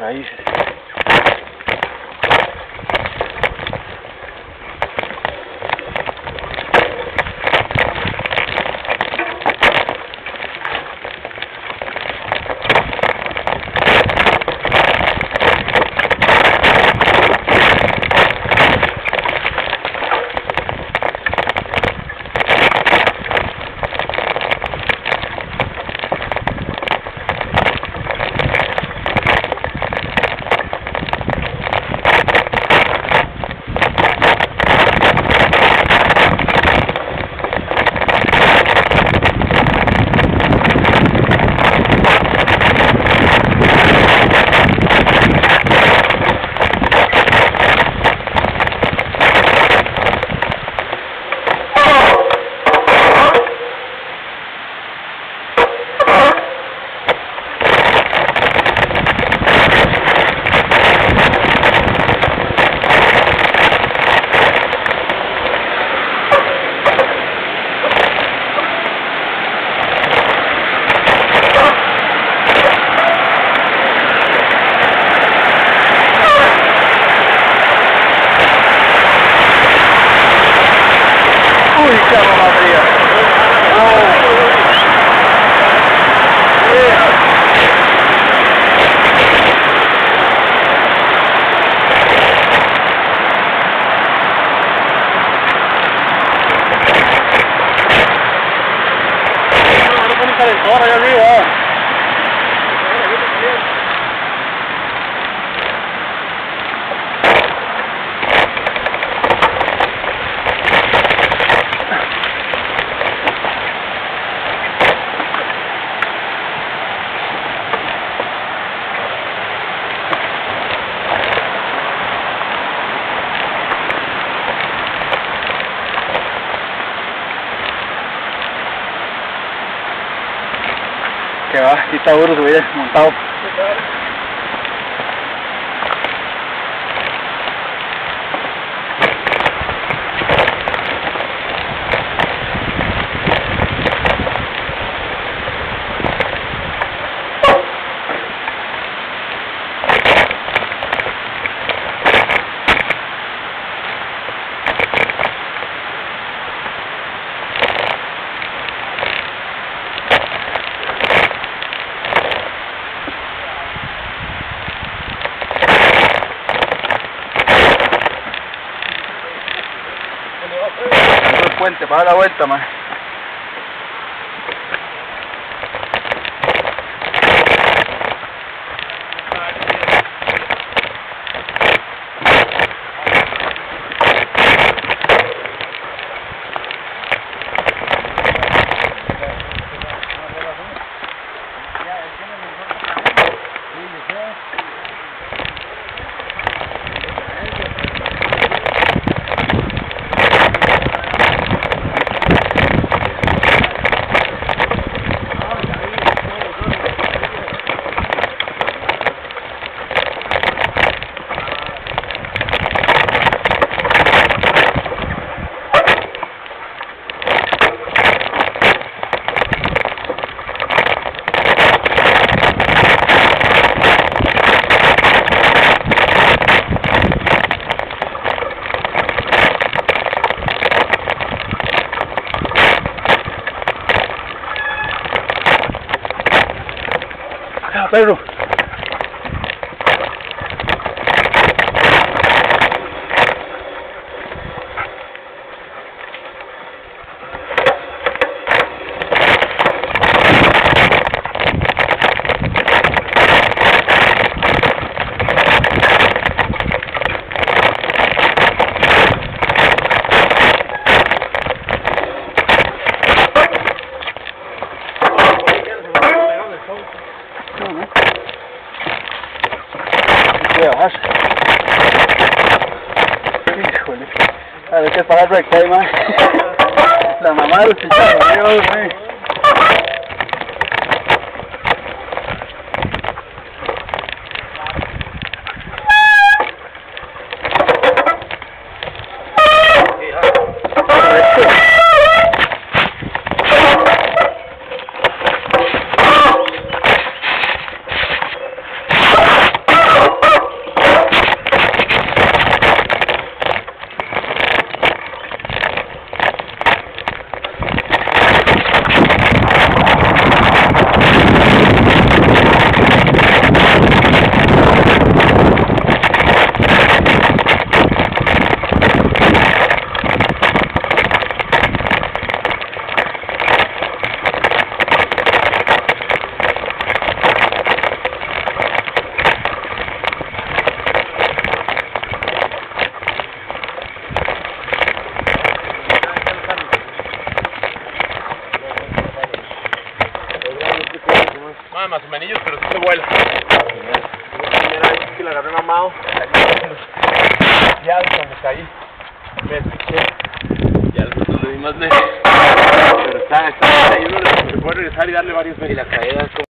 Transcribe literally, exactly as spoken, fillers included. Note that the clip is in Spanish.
raíces. Ahora allá arriba. Que va, aquí está duro subir montado. El puente para dar la vuelta, man. Perro. Bajar. Híjole, a ver qué para el recta ahí, man. La mamá de los chicharros, Dios, man. nada más o menos, pero sí se vuela. La primera vez que la agarré mamado, ya cuando caí, me escuché. Ya no le di más lejos. Pero está, está ahí uno se puede regresar y darle varios veces. Y la caída es como